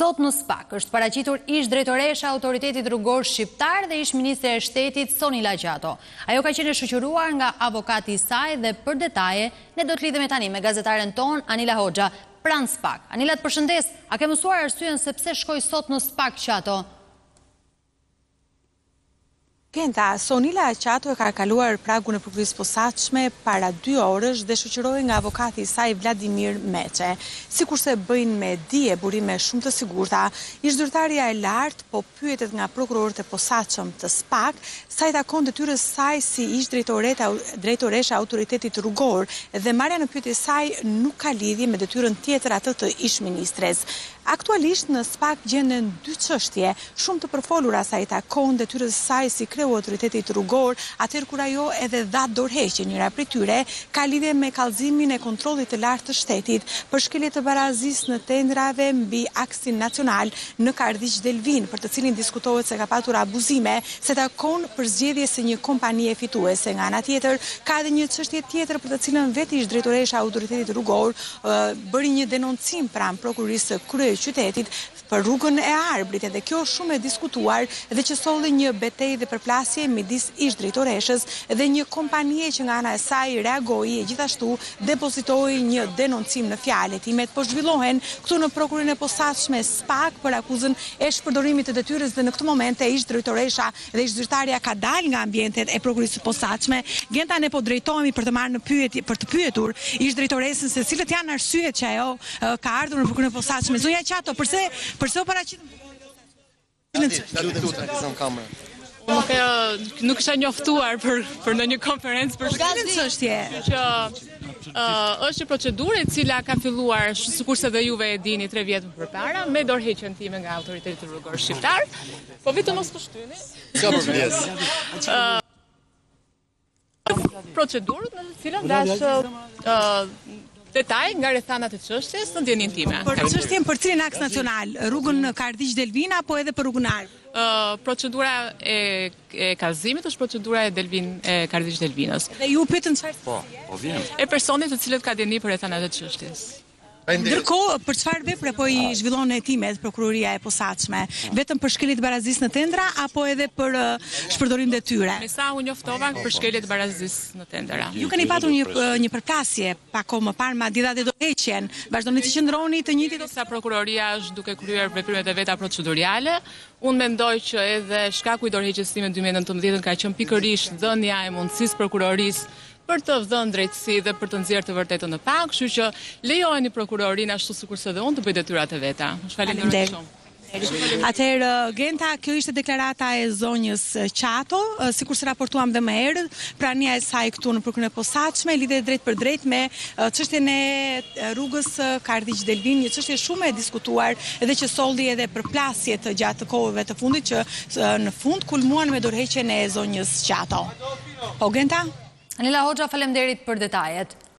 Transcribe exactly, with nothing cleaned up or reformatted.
Sot në SPAK është paraqitur ish drejtoresha e Autoritetit Rrugor Shqiptar dhe ish ministre e Shtetit Sonila Gjato. Ajo ka qenë shoqëruar nga avokati i saj dhe për detaje ne do të lidhemi tani me gazetaren ton Anila Hoxha pranë SPAK. Anila, të përshëndes, a ke mësuar arsyen se pse shkoi sot në SPAK Gjato? Genta, Sonila Gjato e ka kaluar pragun e prokurisë posaçme para dy orësh dhe shoqërohej nga avokati i saj Vladimir Meçe. Sikurse bëjnë me dije burime shumë të sigurta, ish zyrtarja e lartë po pyetet nga prokurorët e posaçëm të SPAK sa i takon detyrës saj si ish drejtoresha e Autoritetit Rrugor dhe marrja në pyetje saj nuk ka lidhje me detyrën tjetër atë të ish ministres. Aktualisht në SPAK gjenden dy çështje shumë të përfolura sa i takon detyrës saj si kreu Autoritetit Rrugor, atëherë kur ajo edhe dha dorëheqje. Njëra prej tyre ka lidhje me kallëzimin e kontrollit të lartë të shtetit për shkelje të barazisë në tendrave mbi aksin nacional në Karditj Delvin, për të cilin diskutohet se ka patur abuzime, se takon për zgjedhje se një kompanie fituese. Nga ana tjetër, ka edhe një çështje tjetër për të cilën vetë ish drejtoresha e Autoritetit Rrugor uh, bëri një denoncim pranë prokurisë së kryeqytetit për rrugën e Arbrit, dhe kjo shumë e diskutuar dhe që solli një betejë dhe përplasje midis ish drejtoreshës dhe një kompanie që nga ana e saj reagoi e gjithashtu depozitoi një denoncim në fjalët time. Po zhvillohen këtu në prokurinë e posaçme SPAK për akuzën e shpërdorimit të detyrës dhe në këtë moment e ish drejtoresha dhe ish zyrtarja ka dalë nga ambientet e prokurisë së posaçme. Genta, ne po drejtohemi për të marrë në pyetje për të pyetur ish drejtoresën se cilët janë arsyet që ajo uh, ka ardhur në prokurinë e posaçme. Zonja Gjato, përse përse u paraqit Nuk, e, nuk isha njoftuar për, për në një konferencë për shkallin çështje që uh, është një procedurë e cila ka filluar, sikurse dhe juve e dini, tre vjet më përpara, me dorëheqjen time nga Autoriteti Rrugor Shqiptar, po vetëm mos të shtyni. Ka përpjes. Uh, procedurë në të cilën dash uh, detaj nga rrethanat e çështjes në ndjenin time. Për çështjen për cilin aks nacional, rrugën në Karditj Delvin apo edhe për rrugën Arb? Uh, procedura e, e kallëzimit është procedura e Delvin e Karditj Delvinës. Dhe ju pyetën çfarë? Po, po vjen. E personit të cilët ka djeni për rrethanat e çështjes. Ndërkohë, për çfarë vepre po i zhvillon hetimet prokuroria e posaçme? Vetëm për shkelje të barazisë në tendra apo edhe për uh, shpërdorim detyre? Me sa u njoftova për shkelje të barazisë në tendra. Ju keni patur një uh, një përplasje pa kohë më parë, madje edhe dorëheqjen. Vazhdoni të qëndroni të njëjtit sa prokuroria është duke kryer veprimet e veta proceduriale. Unë mendoj që edhe shkaku i dorëheqjes time në dy mijë e nëntëmbëdhjetë ka qenë pikërisht dhënia e mundësisë prokurorisë për të dhënë drejtësi dhe për të nxjerrë të vërtetën në pak, kështu që lejojeni prokurorinë ashtu sikurse dhe unë të bëj detyrat e veta. Falenderoj shumë. Atëherë, Genta, kjo ishte deklarata e zonjës Gjato, sikur se raportuam dhe më herët, prania e saj këtu në prokurinë e posaçme, lidhet drejt për drejt me çështjen e rrugës Karditj Delvin, një çështje shumë e diskutuar dhe që solli edhe përplasje të gjatë kohëve të fundit që në fund kulmuan me dorëheqjen e zonjës Gjato. Po, Genta? Anila Hoxha, faleminderit për detajet.